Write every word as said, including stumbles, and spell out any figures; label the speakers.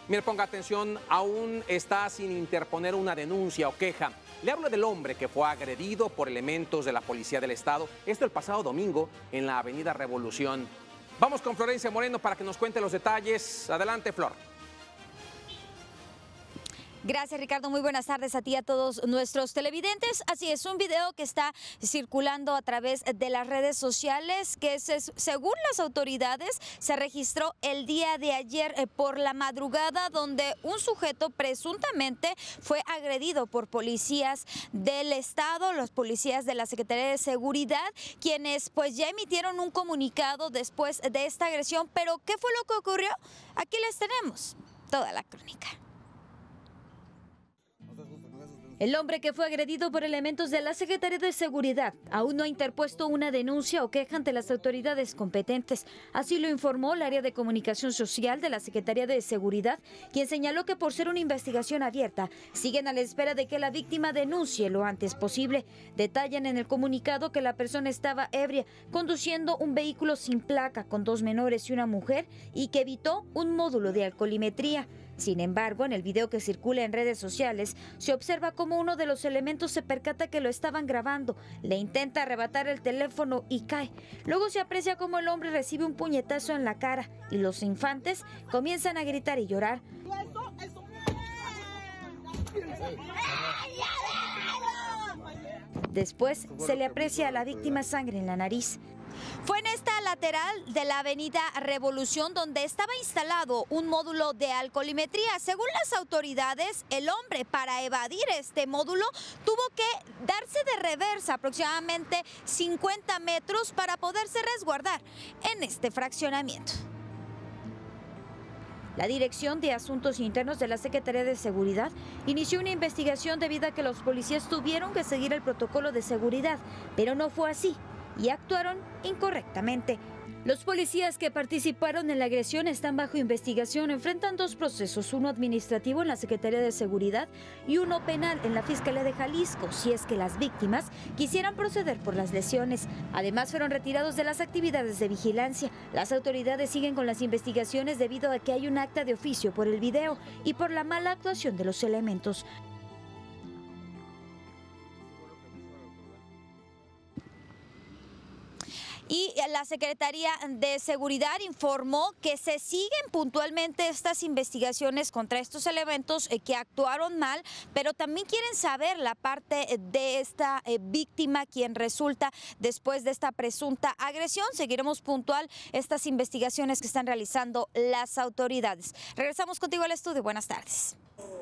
Speaker 1: Mire, ponga atención, aún está sin interponer una denuncia o queja. Le hablo del hombre que fue agredido por elementos de la Policía del Estado, esto el pasado domingo en la Avenida Revolución. Vamos con Florencia Moreno para que nos cuente los detalles. Adelante, Flor.
Speaker 2: Gracias, Ricardo. Muy buenas tardes a ti y a todos nuestros televidentes. Así es, un video que está circulando a través de las redes sociales que se, según las autoridades se registró el día de ayer eh, por la madrugada, donde un sujeto presuntamente fue agredido por policías del Estado, los policías de la Secretaría de Seguridad, quienes pues ya emitieron un comunicado después de esta agresión. Pero ¿qué fue lo que ocurrió? Aquí les tenemos toda la crónica. El hombre que fue agredido por elementos de la Secretaría de Seguridad aún no ha interpuesto una denuncia o queja ante las autoridades competentes. Así lo informó el área de comunicación social de la Secretaría de Seguridad, quien señaló que por ser una investigación abierta, siguen a la espera de que la víctima denuncie lo antes posible. Detallan en el comunicado que la persona estaba ebria, conduciendo un vehículo sin placa con dos menores y una mujer, y que evitó un módulo de alcoholimetría. Sin embargo, en el video que circula en redes sociales, se observa cómo uno de los elementos se percata que lo estaban grabando, le intenta arrebatar el teléfono y cae. Luego se aprecia cómo el hombre recibe un puñetazo en la cara y los infantes comienzan a gritar y llorar. Después se le aprecia a la víctima sangre en la nariz. Fue en esta lateral de la Avenida Revolución donde estaba instalado un módulo de alcoholimetría. Según las autoridades, el hombre, para evadir este módulo, tuvo que darse de reversa aproximadamente cincuenta metros para poderse resguardar en este fraccionamiento. La Dirección de Asuntos Internos de la Secretaría de Seguridad inició una investigación debido a que los policías tuvieron que seguir el protocolo de seguridad, pero no fue así y actuaron incorrectamente. Los policías que participaron en la agresión están bajo investigación, enfrentan dos procesos, uno administrativo en la Secretaría de Seguridad y uno penal en la Fiscalía de Jalisco, si es que las víctimas quisieran proceder por las lesiones. Además, fueron retirados de las actividades de vigilancia. Las autoridades siguen con las investigaciones debido a que hay un acta de oficio por el video y por la mala actuación de los elementos. Y la Secretaría de Seguridad informó que se siguen puntualmente estas investigaciones contra estos elementos que actuaron mal, pero también quieren saber la parte de esta víctima, quien resulta después de esta presunta agresión. Seguiremos puntual estas investigaciones que están realizando las autoridades. Regresamos contigo al estudio. Buenas tardes.